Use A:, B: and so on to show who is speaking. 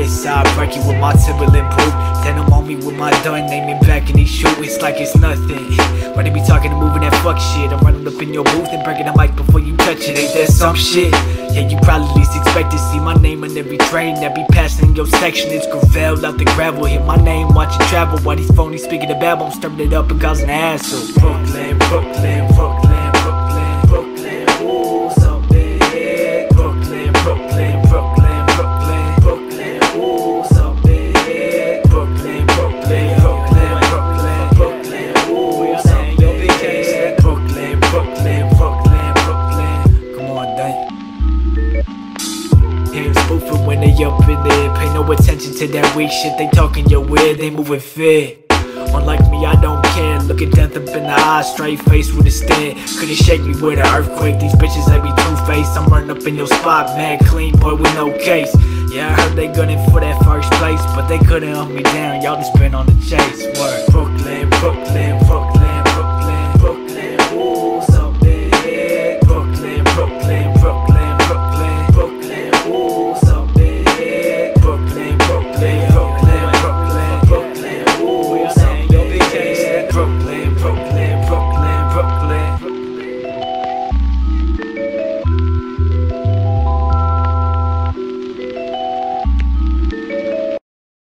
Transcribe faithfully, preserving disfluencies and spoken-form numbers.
A: wrist, I break you with my Timberland boot. Then I'm on me with my gun, aiming back and he shoot. It's like it's nothing. Why they be talking and moving that fuck shit? I'm running up in your booth and breaking the mic before you touch it. Ain't that some shit? Yeah, you probably least expect to see my name on every train that be passing in your section. It's Gravel out the gravel, hit my name, watch it travel. While these phonies speaking the babble, I'm stirring it up and causing an hassle. Brooklyn, Brooklyn, Brooklyn, Brooklyn, Brooklyn, ooh, so big. Brooklyn, Brooklyn, Brooklyn, Brooklyn, Brooklyn, ooh, so big. Brooklyn, Brooklyn, Brooklyn, Brooklyn, Brooklyn, ooh, so big. Brooklyn, Brooklyn, Brooklyn, Brooklyn. Come on, Dane. Hear them spoofing when they up in there. Pay no attention to that weak shit. They talking your weird, they moving fit. Unlike me, I don't care. Look at death up in the eye, straight face with a stare. Couldn't shake me with an earthquake. These bitches, they be two-faced. I'm running up in your spot, man, clean boy with no case. Yeah, I heard they gunning for that first place, but they couldn't hunt me down. Y'all just been on the chase. Word. Brooklyn.